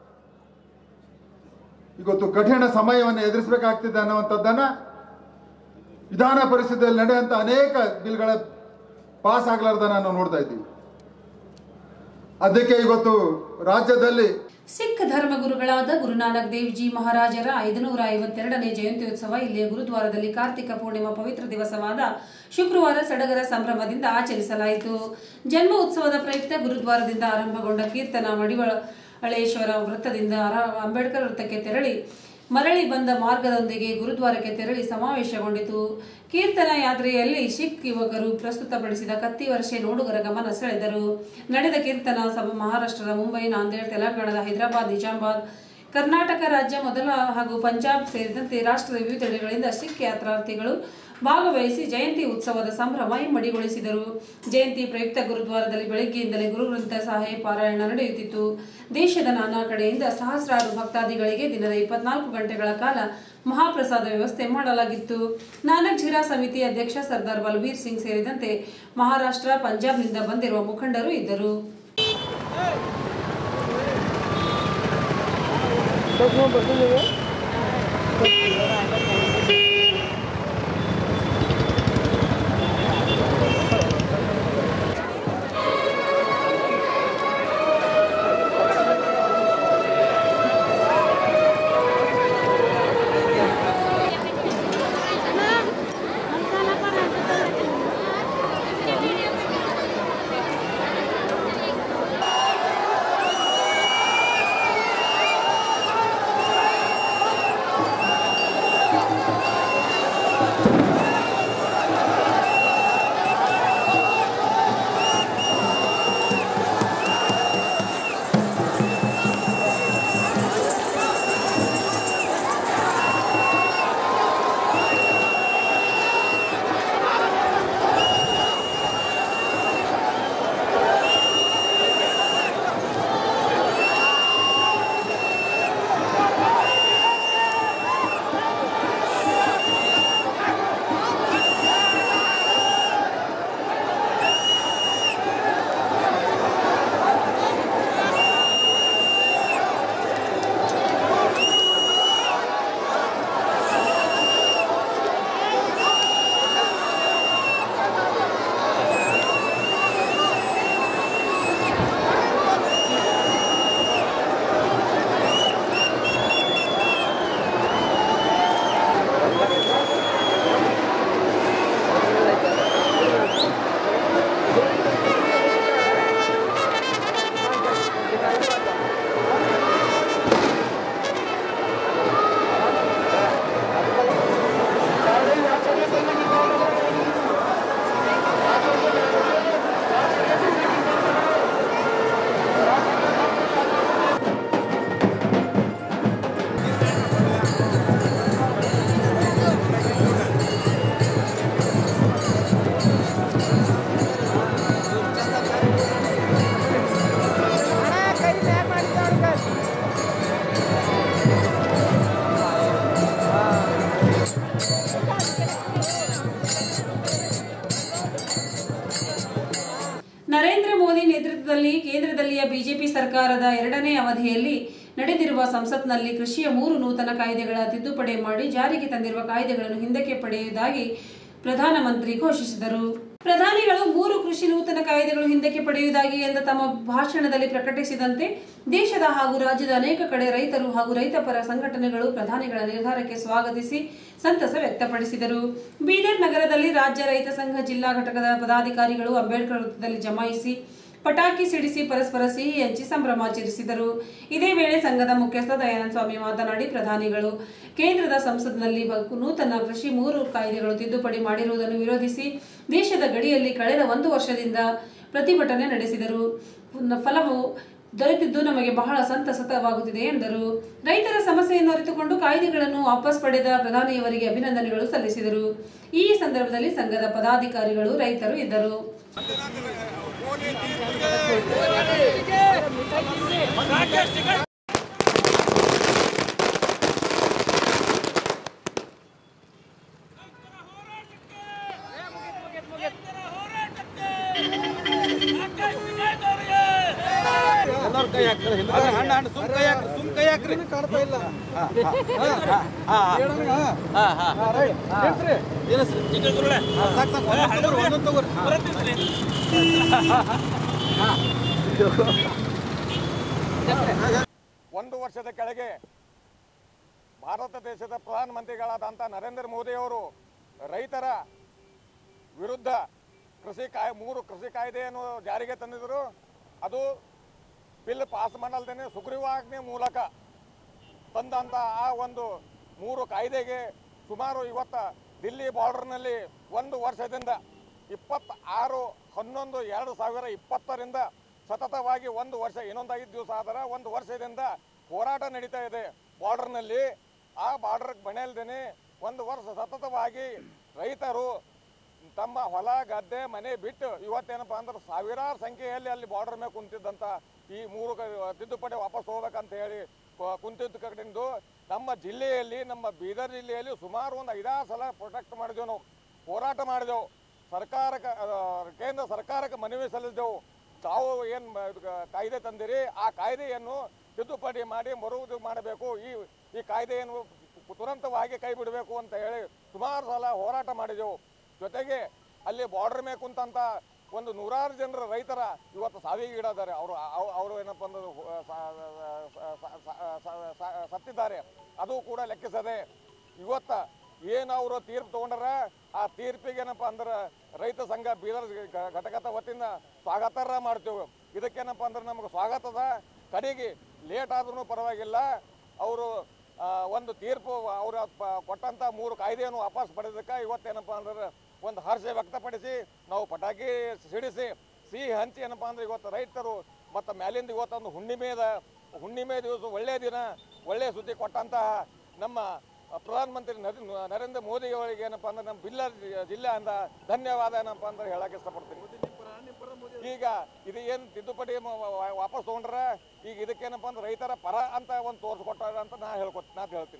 ಇವತ್ತು ಕಠಿಣ ಸಮಯವನ್ನು ಎದುರಿಸಬೇಕಾಗ್ತಿದೆ ಅನ್ನುವಂಥದ್ದನ್ನ ವಿಧಾನ ಪರಿಷತ್ತಿನಲ್ಲಿ ನಡೆಯುವಂಥ ಅನೇಕ ಬಿಲ್ಗಳ ಪಾಸ್ ಆಗಲಾರ್ದನ್ನ ನಾವು ನೋಡ್ತಾ ಇದ್ದೀವಿ. ಅದಕ್ಕೆ ಇವತ್ತು ರಾಜ್ಯದಲ್ಲಿ ಸಿಖ್ ಧರ್ಮಗುರುಗಳಾದ ಗುರುನಾನಕ್ ದೇವ್ ಜಿ ಮಹಾರಾಜರ ಐದುನೂರ ಐವತ್ತೆರಡನೇ ಜಯಂತ್ಯೋತ್ಸವ ಇಲ್ಲಿಯ ಗುರುದ್ವಾರದಲ್ಲಿ ಕಾರ್ತಿಕ ಪೂರ್ಣಿಮಾ ಪವಿತ್ರ ದಿವಸವಾದ ಶುಕ್ರವಾರ ಸಡಗರ ಸಂಭ್ರಮದಿಂದ ಆಚರಿಸಲಾಯಿತು. ಜನ್ಮ ಉತ್ಸವದ ಪ್ರಯುಕ್ತ ಗುರುದ್ವಾರದಿಂದ ಆರಂಭಗೊಂಡ ಕೀರ್ತನ ಮಡಿವಳೇಶ್ವರ ವೃತ್ತದಿಂದ ಅಂಬೇಡ್ಕರ್ ವೃತ್ತಕ್ಕೆ ತೆರಳಿ ಮರಳಿ ಬಂದ ಮಾರ್ಗದೊಂದಿಗೆ ಗುರುದ್ವಾರಕ್ಕೆ ತೆರಳಿ ಸಮಾವೇಶಗೊಂಡಿತು. ಕೀರ್ತನ ಯಾತ್ರೆಯಲ್ಲಿ ಸಿಖ್ ಯುವಕರು ಪ್ರಸ್ತುತಪಡಿಸಿದ ಕತ್ತಿ ವರ್ಷೆ ನೋಡುಗರ ಗಮನ ಸೆಳೆದರು. ನಡೆದ ಕೀರ್ತನ ಸಭಾ ಮಹಾರಾಷ್ಟ್ರದ ಮುಂಬೈ, ನಾಂದೇಡ್, ತೆಲಂಗಾಣದ ಹೈದರಾಬಾದ್, ನಿಜಾಮಾಬಾದ್, ಕರ್ನಾಟಕ ರಾಜ್ಯ ಮೊದಲ ಹಾಗೂ ಪಂಜಾಬ್ ಸೇರಿದಂತೆ ರಾಷ್ಟ್ರದ ವಿವಿಧೆಡೆಗಳಿಂದ ಸಿಖ್ ಯಾತ್ರಾರ್ಥಿಗಳು ಭಾಗವಹಿಸಿ ಜಯಂತಿ ಉತ್ಸವದ ಸಂಭ್ರಮ ಇಮ್ಮಡಿಗೊಳಿಸಿದರು. ಜಯಂತಿ ಪ್ರಯುಕ್ತ ಗುರುದ್ವಾರದಲ್ಲಿ ಬೆಳಗ್ಗೆಯಿಂದಲೇ ಗುರುಗ್ರಂಥ ಸಾಹೇಬ್ ಪಾರಾಯಣ ನಡೆಯುತ್ತಿತ್ತು. ದೇಶದ ನಾನಾ ಕಡೆಯಿಂದ ಸಹಸ್ರಾರು ಭಕ್ತಾದಿಗಳಿಗೆ ದಿನದ ಇಪ್ಪತ್ನಾಲ್ಕು ಗಂಟೆಗಳ ಕಾಲ ಮಹಾಪ್ರಸಾದ ವ್ಯವಸ್ಥೆ ಮಾಡಲಾಗಿತ್ತು. ನಾನಕ್ ಝೀರಾ ಸಮಿತಿ ಅಧ್ಯಕ್ಷ ಸರ್ದಾರ್ ಬಲಬೀರ್ ಸಿಂಗ್ ಸೇರಿದಂತೆ ಮಹಾರಾಷ್ಟ್ರ, ಪಂಜಾಬ್ನಿಂದ ಬಂದಿರುವ ಮುಖಂಡರು ಇದ್ದರು. ನರೇಂದ್ರ ಮೋದಿ ನೇತೃತ್ವದಲ್ಲಿ ಕೇಂದ್ರದಲ್ಲಿಯ ಬಿಜೆಪಿ ಸರ್ಕಾರದ ಎರಡನೇ ಅವಧಿಯಲ್ಲಿ ನಡೆದಿರುವ ಸಂಸತ್ನಲ್ಲಿ ಕೃಷಿಯ ಮೂರು ನೂತನ ಕಾಯ್ದೆಗಳ ತಿದ್ದುಪಡಿ ಮಾಡಿ ಜಾರಿಗೆ ತಂದಿರುವ ಕಾಯ್ದೆಗಳನ್ನು ಹಿಂದಕ್ಕೆ ಪಡೆಯುವುದಾಗಿ ಪ್ರಧಾನಮಂತ್ರಿ ಘೋಷಿಸಿದರು. ಪ್ರಧಾನಿಗಳು ಮೂರು ಕೃಷಿ ನೂತನ ಕಾಯ್ದೆಗಳು ಹಿಂದಕ್ಕೆ ಪಡೆಯುವುದಾಗಿ ಎಂದ ತಮ್ಮ ಭಾಷಣದಲ್ಲಿ ಪ್ರಕಟಿಸಿದಂತೆ ದೇಶದ ಹಾಗೂ ರಾಜ್ಯದ ಅನೇಕ ಕಡೆ ರೈತರು ಹಾಗೂ ರೈತಪರ ಸಂಘಟನೆಗಳು ಪ್ರಧಾನಿಗಳ ನಿರ್ಧಾರಕ್ಕೆ ಸ್ವಾಗತಿಸಿ ಸಂತಸ ವ್ಯಕ್ತಪಡಿಸಿದರು. ಬೀದರ್ ನಗರದಲ್ಲಿ ರಾಜ್ಯ ರೈತ ಸಂಘ ಜಿಲ್ಲಾ ಘಟಕದ ಪದಾಧಿಕಾರಿಗಳು ಅಂಬೇಡ್ಕರ್ ವೃತ್ತದಲ್ಲಿ ಜಮಾಯಿಸಿ ಪಟಾಕಿ ಸಿಡಿಸಿ ಪರಸ್ಪರ ಸಿಹಿ ಹಂಚಿ ಸಂಭ್ರಮಾಚರಿಸಿದರು. ಇದೇ ವೇಳೆ ಸಂಘದ ಮುಖ್ಯಸ್ಥ ದಯಾನಂದ ಸ್ವಾಮಿ ಮಾತನಾಡಿ ಪ್ರಧಾನಿಗಳು ಕೇಂದ್ರದ ಸಂಸತ್ನಲ್ಲಿ ನೂತನ ಕೃಷಿ ಮೂರು ಕಾಯ್ದೆಗಳು ತಿದ್ದುಪಡಿ ಮಾಡಿರುವುದನ್ನು ವಿರೋಧಿಸಿ ದೇಶದ ಗಡಿಯಲ್ಲಿ ಕಳೆದ ಒಂದು ವರ್ಷದಿಂದ ಪ್ರತಿಭಟನೆ ನಡೆಸಿದರು. ಫಲವು ದೊರೆತಿದ್ದು ನಮಗೆ ಬಹಳ ಸಂತಸವಾಗುತ್ತಿದೆ ಎಂದರು. ರೈತರ ಸಮಸ್ಯೆಯನ್ನು ಅರಿತುಕೊಂಡು ಕಾಯ್ದೆಗಳನ್ನು ವಾಪಸ್ ಪಡೆದ ಪ್ರಧಾನಿಯವರಿಗೆ ಅಭಿನಂದನೆಗಳು ಸಲ್ಲಿಸಿದರು. ಈ ಸಂದರ್ಭದಲ್ಲಿ ಸಂಘದ ಪದಾಧಿಕಾರಿಗಳು ರೈತರು ಇದ್ದರು. ಕೈ ಹಾಕ್ತಾರೆ ಹಣ್ಣ ಹಣ್ಣು ಸುಮ್ ಕೈ ಹಾಕ್ರಿ ಸುಮ್ ಕೈ ಹಾಕ್ರಿ ಕಾಣ್ತಾ ಇಲ್ಲ ಒಂದೊಂದು ತಗೋರಿ ಒಂದು ವರ್ಷದ ಕೆಳಗೆ ಭಾರತ ದೇಶದ ಪ್ರಧಾನಮಂತ್ರಿಗಳಾದಂಥ ನರೇಂದ್ರ ಮೋದಿಯವರು ರೈತರ ವಿರುದ್ಧ ಕೃಷಿ ಕಾಯ್ ಮೂರು ಕೃಷಿ ಕಾಯ್ದೆಯನ್ನು ಜಾರಿಗೆ ತಂದಿದ್ದರು. ಅದು ಬಿಲ್ ಪಾಸ್ ಮಾಡಲ್ದೇನೆ ಸುಗ್ರೀವಾಜ್ಞೆ ಮೂಲಕ ತಂದಂಥ ಆ ಒಂದು ಮೂರು ಕಾಯ್ದೆಗೆ ಸುಮಾರು ಇವತ್ತು ದಿಲ್ಲಿ ಬಾರ್ಡರ್ನಲ್ಲಿ ಒಂದು ವರ್ಷದಿಂದ ಇಪ್ಪತ್ತಾರು ಹನ್ನೊಂದು ಎರಡು ಸಾವಿರ ಇಪ್ಪತ್ತರಿಂದ ಸತತವಾಗಿ ಒಂದು ವರ್ಷ ಇನ್ನೊಂದು ಐದು ದಿವಸ ಆದ್ರೆ ಒಂದು ವರ್ಷದಿಂದ ಹೋರಾಟ ನಡೀತಾ ಇದೆ ಬಾರ್ಡರ್ನಲ್ಲಿ. ಆ ಬಾರ್ಡರ್ಗೆ ಬಣಿಯಲ್ದೇನೆ ಒಂದು ವರ್ಷ ಸತತವಾಗಿ ರೈತರು ತಮ್ಮ ಹೊಲ ಗದ್ದೆ ಮನೆ ಬಿಟ್ಟು ಇವತ್ತೇನಪ್ಪ ಅಂದ್ರೆ ಸಾವಿರಾರು ಸಂಖ್ಯೆಯಲ್ಲಿ ಅಲ್ಲಿ ಬಾರ್ಡರ್ ಮೇಲೆ ಕುಂತಿದ್ದಂಥ ಈ ಮೂರು ತಿದ್ದುಪಡಿ ವಾಪಸ್ ಹೋಗ್ಬೇಕಂತ ಹೇಳಿ ಕುಂತಿದ್ದ ಕಡೆಯಿಂದ ನಮ್ಮ ಜಿಲ್ಲೆಯಲ್ಲಿ ನಮ್ಮ ಬೀದರ್ ಜಿಲ್ಲೆಯಲ್ಲಿ ಸುಮಾರು ಒಂದು ಐದಾರು ಸಲ ಪ್ರೊಟೆಕ್ಟ್ ಮಾಡಿದೆವು, ನಾವು ಹೋರಾಟ ಮಾಡಿದೆವು, ಸರ್ಕಾರಕ್ಕೆ ಕೇಂದ್ರ ಸರ್ಕಾರಕ್ಕೆ ಮನವಿ ಸಲ್ಲಿಸಿದೆವು. ತಾವು ಏನು ಕಾಯ್ದೆ ತಂದಿರಿ ಆ ಕಾಯ್ದೆಯನ್ನು ತಿದ್ದುಪಡಿ ಮಾಡಿ ಮರುವುದು ಮಾಡಬೇಕು, ಈ ಈ ಕಾಯ್ದೆಯನ್ನು ತುರಂತವಾಗಿ ಕೈ ಬಿಡಬೇಕು ಅಂತ ಹೇಳಿ ಸುಮಾರು ಸಲ ಹೋರಾಟ ಮಾಡಿದೆವು. ಜೊತೆಗೆ ಅಲ್ಲಿ ಬಾರ್ಡರ್ ಮೇಲೆ ಕುಂತಂತ ಒಂದು ನೂರಾರು ಜನರ ರೈತರ ಇವತ್ತು ಸಾವಿಗೀಡಾದರೆ, ಅವರು ಅವರು ಏನಪ್ಪ ಅಂದ್ರೆ ಸತ್ತಿದ್ದಾರೆ. ಅದು ಕೂಡ ಲೆಕ್ಕಿಸದೆ ಇವತ್ತ ಏನು ಅವರು ತೀರ್ಪು ತಗೊಂಡಾರ ಆ ತೀರ್ಪಿಗೆ ಏನಪ್ಪ ಅಂದ್ರೆ ರೈತ ಸಂಘ ಬೀದರ್ ಘಟಕದ ವತಿಯಿಂದ ಸ್ವಾಗತಾರ್ಹ ಮಾಡ್ತೇವೆ. ಇದಕ್ಕೇನಪ್ಪ ಅಂದ್ರೆ ನಮಗೆ ಸ್ವಾಗತದ. ಕಡೆಗೆ ಲೇಟ್ ಆದ್ರೂ ಪರವಾಗಿಲ್ಲ, ಅವರು ಒಂದು ತೀರ್ಪು ಅವರು ಕೊಟ್ಟಂತ ಮೂರು ಕಾಯ್ದೆಯನ್ನು ವಾಪಸ್ ಪಡೆದಕ್ಕೆ ಇವತ್ತೇನಪ್ಪ ಅಂದ್ರೆ ಒಂದು ಹರ್ಷ ವ್ಯಕ್ತಪಡಿಸಿ ನಾವು ಪಟಾಕಿ ಸಿಡಿಸಿ ಸಿಹಿ ಹಂಚಿ ಏನಪ್ಪ ಅಂದ್ರೆ ಇವತ್ತು ರೈತರು ಮತ್ತು ಮ್ಯಾಲಿಂದ ಇವತ್ತೊಂದು ಹುಣ್ಣಿಮೆದ ಹುಣ್ಣಿಮೆ ದಿವಸ ಒಳ್ಳೆಯ ದಿನ ಒಳ್ಳೆಯ ಸುದ್ದಿ ಕೊಟ್ಟಂತಹ ನಮ್ಮ ಪ್ರಧಾನಮಂತ್ರಿ ನರೇಂದ್ರ ಮೋದಿ ಅವರಿಗೆ ಏನಪ್ಪ ಅಂದ್ರೆ ನಮ್ಮ ಬಿಲ್ಲರ್ ಜಿಲ್ಲೆ ಅಂತ ಧನ್ಯವಾದ ಏನಪ್ಪ ಅಂದ್ರೆ ಹೇಳಕ್ಕೆ ಇಷ್ಟಪಡ್ತೀನಿ. ಈಗ ಇದು ಏನು ತಿದ್ದುಪಡಿ ವಾಪಸ್ ತಗೊಂಡ್ರೆ ಈಗ ಇದಕ್ಕೇನಪ್ಪ ಅಂದ್ರೆ ರೈತರ ಪರ ಅಂತ ಒಂದು ತೋರಿಸ್ಕೊಟ್ಟಾರ ಅಂತ ನಾ ಹೇಳ್ಕೊ ನಾ ಹೇಳ್ತೀನಿ.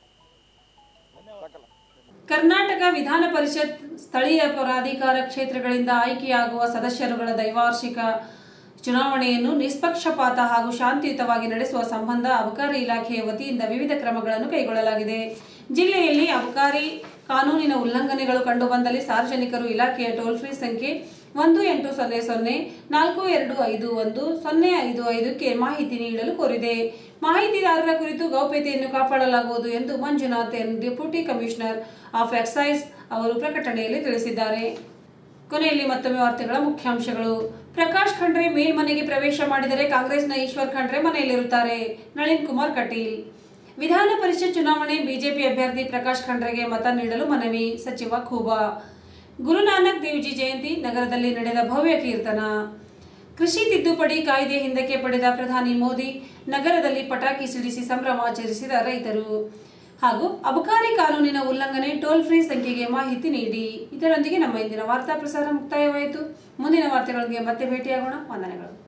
ಕರ್ನಾಟಕ ವಿಧಾನ ಪರಿಷತ್ ಸ್ಥಳೀಯ ಪ್ರಾಧಿಕಾರ ಕ್ಷೇತ್ರಗಳಿಂದ ಆಯ್ಕೆಯಾಗುವ ಸದಸ್ಯರುಗಳ ದ್ವೈವಾರ್ಷಿಕ ಚುನಾವಣೆಯನ್ನು ನಿಷ್ಪಕ್ಷಪಾತ ಹಾಗೂ ಶಾಂತಿಯುತವಾಗಿ ನಡೆಸುವ ಸಂಬಂಧ ಅಬಕಾರಿ ಇಲಾಖೆಯ ವತಿಯಿಂದ ವಿವಿಧ ಕ್ರಮಗಳನ್ನು ಕೈಗೊಳ್ಳಲಾಗಿದೆ. ಜಿಲ್ಲೆಯಲ್ಲಿ ಅಬಕಾರಿ ಕಾನೂನಿನ ಉಲ್ಲಂಘನೆಗಳು ಕಂಡುಬಂದಲ್ಲಿ ಸಾರ್ವಜನಿಕರು ಇಲಾಖೆಯ ಟೋಲ್ ಫ್ರೀ ಸಂಖ್ಯೆ ಒಂದು ಎಂಟು ಸೊನ್ನೆ ಸೊನ್ನೆ ನಾಲ್ಕು ಎರಡು ಐದು ಒಂದು ಸೊನ್ನೆ ಐದು ಐದಕ್ಕೆ ಮಾಹಿತಿ ನೀಡಲು ಕೋರಿದೆ. ಮಾಹಿತಿದಾರರ ಕುರಿತು ಗೌಪ್ಯತೆಯನ್ನು ಕಾಪಾಡಲಾಗುವುದು ಎಂದು Manjunath N, deputy commissioner of excise ಅವರು ಪ್ರಕಟಣೆಯಲ್ಲಿ ತಿಳಿಸಿದ್ದಾರೆ. ಕೊನೆಯಲ್ಲಿ ಮತ್ತೊಮ್ಮೆ ವಾರ್ತೆಗಳ ಮುಖ್ಯಾಂಶಗಳು. ಪ್ರಕಾಶ್ ಖಂಡ್ರೆ ಮೇಲ್ಮನೆಗೆ ಪ್ರವೇಶ ಮಾಡಿದರೆ ಕಾಂಗ್ರೆಸ್ನ ಈಶ್ವರ್ ಖಂಡ್ರೆ ಮನೆಯಲ್ಲಿರುತ್ತಾರೆ. ನಳಿನ್ ಕುಮಾರ್ ಕಟೀಲ್. ವಿಧಾನ ಪರಿಷತ್ ಚುನಾವಣೆ ಬಿಜೆಪಿ ಅಭ್ಯರ್ಥಿ ಪ್ರಕಾಶ್ ಖಂಡ್ರೆಗೆ ಮತ ನೀಡಲು ಮನವಿ, ಸಚಿವ ಖೂಬಾ. ಗುರುನಾನಕ್ ದೇವ್ಜಿ ಜಯಂತಿ ನಗರದಲ್ಲಿ ನಡೆದ ಭವ್ಯ ಕೀರ್ತನ. ಕೃಷಿ ತಿದ್ದುಪಡಿ ಕಾಯ್ದೆ ಹಿಂದಕ್ಕೆ ಪಡೆದ ಪ್ರಧಾನಿ ಮೋದಿ, ನಗರದಲ್ಲಿ ಪಟಾಕಿ ಸಿಡಿಸಿ ಸಂಭ್ರಮಾಚರಿಸಿದ ರೈತರು. ಹಾಗೂ ಅಬಕಾರಿ ಕಾನೂನಿನ ಉಲ್ಲಂಘನೆ, ಟೋಲ್ ಫ್ರೀ ಸಂಖ್ಯೆಗೆ ಮಾಹಿತಿ ನೀಡಿ. ಇದರೊಂದಿಗೆ ನಮ್ಮ ಇಂದಿನ ವಾರ್ತಾ ಪ್ರಸಾರ ಮುಕ್ತಾಯವಾಯಿತು. ಮುಂದಿನ ವಾರ್ತೆಗಳೊಂದಿಗೆ ಮತ್ತೆ ಭೇಟಿಯಾಗೋಣ. ವಂದನೆಗಳು.